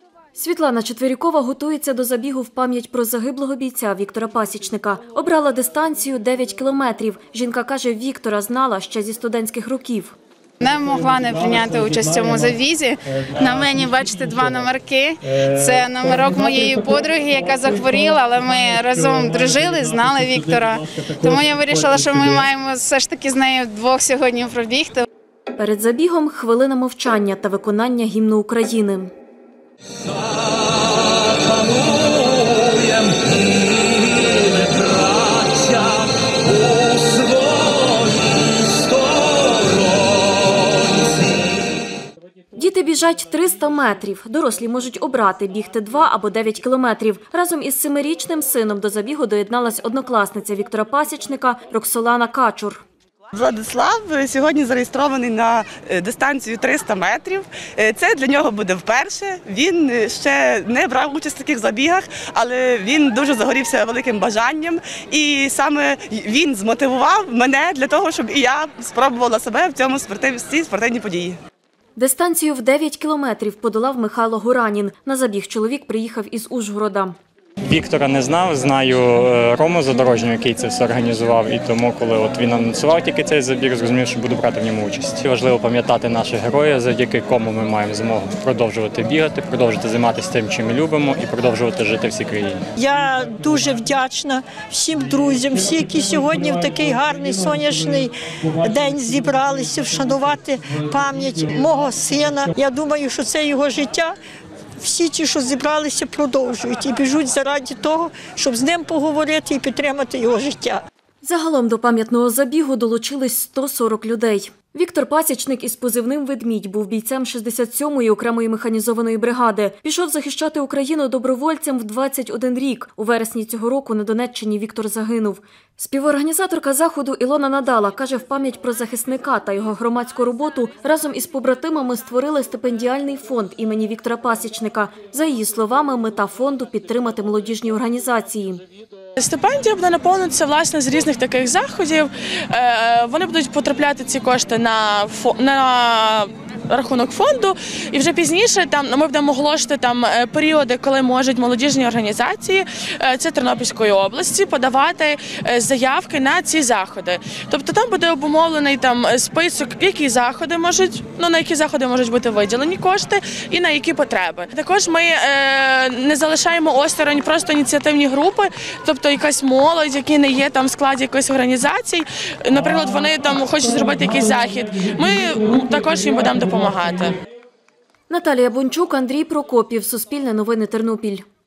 Світлана Четверікова готується до забігу в пам'ять про загиблого бійця Віктора Пасічника. Обрала дистанцію 9 кілометрів. Жінка каже, Віктора знала ще зі студентських років. Не могла не прийняти участь в цьому забізі. На мені, бачите, 2 номерки. Це номерок моєї подруги, яка захворіла, але ми разом дружили, знали Віктора. Тому я вирішила, що ми маємо все ж таки з нею вдвох сьогодні пробігти. Перед забігом хвилина мовчання та виконання гімну України. Діти біжать 300 метрів. Дорослі можуть обрати бігти 2 або 9 кілометрів. Разом із 7-річним сином до забігу доєдналась однокласниця Віктора Пасічника Роксолана Качур. Владислав сьогодні зареєстрований на дистанцію 300 метрів. Це для нього буде вперше. Він ще не брав участь в таких забігах, але він дуже загорівся великим бажанням. І саме він змотивував мене для того, щоб і я спробувала себе в цій спортивній події. Дистанцію в 9 кілометрів подолав Михайло Гуранін. На забіг чоловік приїхав із Ужгорода. Віктора не знав, знаю Рому Задорожнього, який це все організував. І тому, коли він анонсував тільки цей забіг, зрозумів, що буду брати в ньому участь. Важливо пам'ятати наших героїв, завдяки кому ми маємо змогу продовжувати бігати, продовжувати займатися тим, чим ми любимо, і продовжувати жити в цій країні. Я дуже вдячна всім друзям, всі, які сьогодні в такий гарний сонячний день зібралися вшанувати пам'ять мого сина. Я думаю, що це його життя. Всі ті, що зібралися, продовжують і біжуть заради того, щоб з ним поговорити і підтримати його життя. Загалом до пам'ятного забігу долучились 140 людей. Віктор Пасічник із позивним «Ведмідь» був бійцем 67-ї окремої механізованої бригади. Пішов захищати Україну добровольцем в 21 рік. У вересні цього року на Донеччині Віктор загинув. Співорганізаторка заходу Ілона Надала каже, в пам'ять про захисника та його громадську роботу разом із побратимами створили стипендіальний фонд імені Віктора Пасічника. За її словами, мета фонду – підтримати молодіжні організації. Стипендія буде наповнитися, власне, з різних таких заходів. Вони будуть потрапляти, ці кошти, на рахунок фонду, і вже пізніше ми будемо оголошувати періоди, коли можуть молодіжні організації, це Тернопільської області, подавати заявки на ці заходи. Тобто там буде обумовлений список, на які заходи можуть бути виділені кошти і на які потреби. Також ми не залишаємо осторонь просто ініціативні групи, тобто якась молодь, які не є в складі якоїсь організації, наприклад, вони хочуть зробити якийсь захід, ми також їм будемо допомагати. Наталія Бончук, Андрій Прокопів, Суспільне новини, Тернопіль.